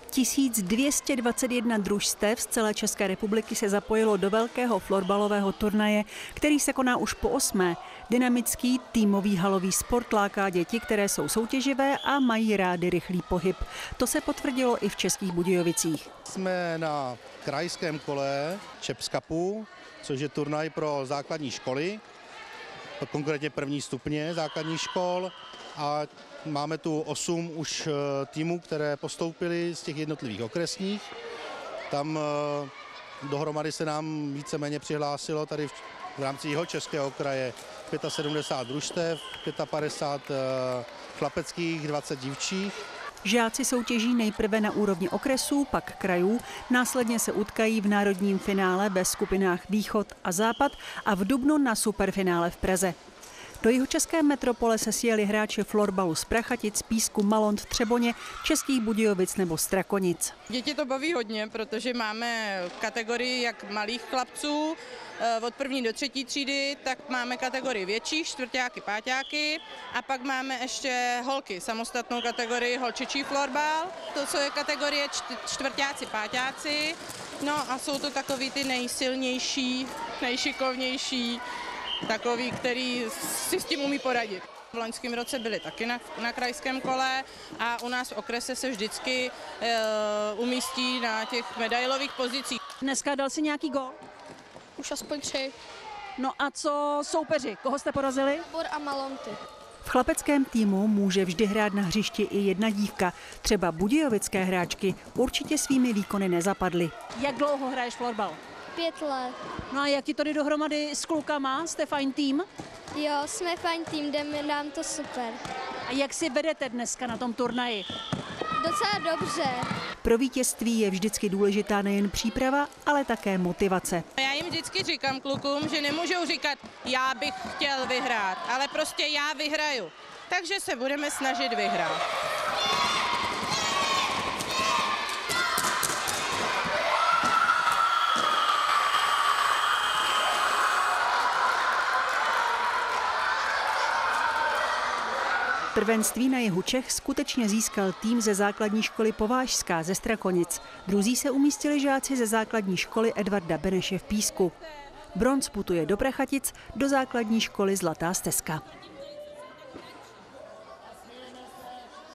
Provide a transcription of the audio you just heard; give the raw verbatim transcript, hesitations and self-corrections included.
tisíc dvě stě dvacet jedna družstev z celé České republiky se zapojilo do velkého florbalového turnaje, který se koná už po osmé. Dynamický týmový halový sport láká děti, které jsou soutěživé a mají rády rychlý pohyb. To se potvrdilo i v Českých Budějovicích. Jsme na krajském kole Chaps Cupu, což je turnaj pro základní školy, konkrétně první stupně základních škol, a máme tu osm už týmů, které postoupily z těch jednotlivých okresních. Tam dohromady se nám víceméně přihlásilo tady v rámci Jihočeského kraje sedmdesát pět družstev, padesát pět chlapeckých, dvacet dívčích. Žáci soutěží nejprve na úrovni okresů, pak krajů, následně se utkají v národním finále ve skupinách Východ a Západ a v dubnu na superfinále v Praze. Do jihočeské metropole se sjeli hráči florbalu z Prachatic, Písku, Malont, Třeboně, Českých Budějovic nebo Strakonic. Děti to baví hodně, protože máme kategorii jak malých chlapců od první do třetí třídy, tak máme kategorii větších, čtvrťáky, páťáky, a pak máme ještě holky, samostatnou kategorii holčičí florbal. To, co je kategorie čtvrťáci, páťáci, no a jsou to takový ty nejsilnější, nejšikovnější, takový, který si s tím umí poradit. V loňském roce byli taky na, na krajském kole a u nás v okrese se vždycky e, umístí na těch medailových pozicích. Dneska dal si nějaký gól? Už aspoň tři. No a co soupeři? Koho jste porazili? Bor a Malonty. V chlapeckém týmu může vždy hrát na hřišti i jedna dívka. Třeba budějovické hráčky určitě svými výkony nezapadly. Jak dlouho hraješ florbal? Pět let. No a jak ti to jde dohromady s klukama? Jste fajn tým? Jo, jsme fajn tým, jdeme nám to super. A jak si vedete dneska na tom turnaji? Docela dobře. Pro vítězství je vždycky důležitá nejen příprava, ale také motivace. Já jim vždycky říkám klukům, že nemůžou říkat, já bych chtěl vyhrát, ale prostě já vyhraju. Takže se budeme snažit vyhrát. Prvenství na jihu Čech skutečně získal tým ze základní školy Povážská ze Strakonic. Druzí se umístili žáci ze základní školy Edvarda Beneše v Písku. Bronz putuje do Prachatic do základní školy Zlatá stezka.